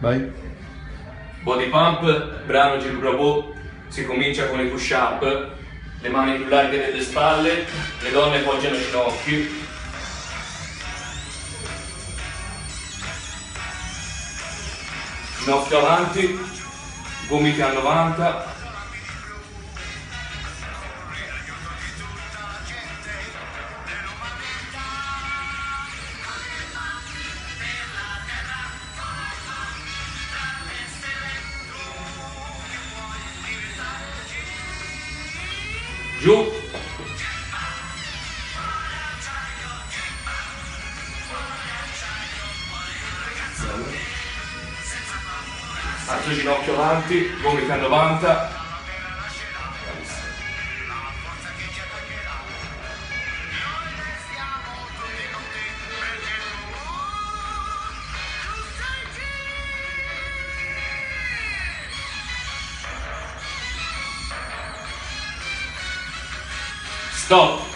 Vai. Body pump, brano Giro Bravo, si comincia con i push up, le mani più larghe delle spalle, le donne poggiano i ginocchi. Ginocchio avanti, gomiti a 90. Giù. Altro ginocchio avanti, gomiti a 90. Stop.